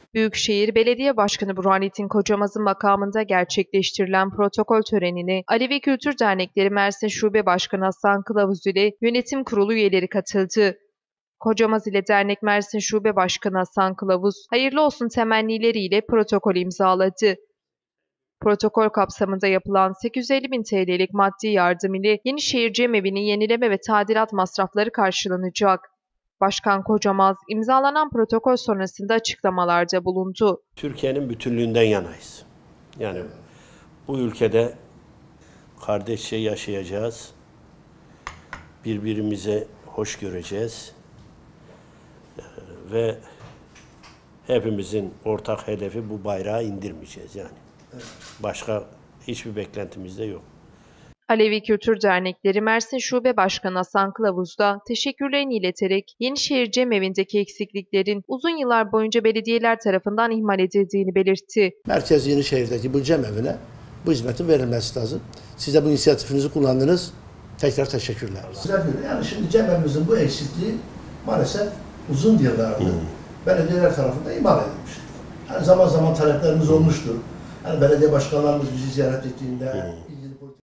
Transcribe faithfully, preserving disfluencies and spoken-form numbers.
Büyükşehir Belediye Başkanı Burhanettin Kocamaz'ın makamında gerçekleştirilen protokol törenine Alevi Kültür Dernekleri Mersin Şube Başkanı Hasan Kılavuz ile yönetim kurulu üyeleri katıldı. Kocamaz ile Dernek Mersin Şube Başkanı Hasan Kılavuz, hayırlı olsun temennileriyle protokol imzaladı. Protokol kapsamında yapılan sekiz yüz elli bin T L'lik maddi yardım ile Yenişehir Cemevi'nin yenileme ve tadilat masrafları karşılanacak. Başkan Kocamaz, imzalanan protokol sonrasında açıklamalarda bulundu. Türkiye'nin bütünlüğünden yanayız. Yani bu ülkede kardeşçe yaşayacağız, birbirimize hoş göreceğiz ve hepimizin ortak hedefi bu bayrağı indirmeyeceğiz yani. Başka hiçbir beklentimiz de yok. Alevi Kültür Dernekleri Mersin Şube Başkanı Hasan Kılavuz da teşekkürlerini ileterek Yenişehir Cemevi'ndeki eksikliklerin uzun yıllar boyunca belediyeler tarafından ihmal edildiğini belirtti. Merkez Yenişehir'deki bu cemevine bu hizmetin verilmesi lazım. Siz de bu inisiyatifinizi kullandınız. Tekrar teşekkürler. Yani şimdi cemevimizin bu eksikliği maalesef uzun yıllardır hmm. belediyeler tarafından ihmal edilmiştir. Yani zaman zaman taleplerimiz olmuştur. Yani belediye başkanlarımız bizi ziyaret ettiğinde hmm.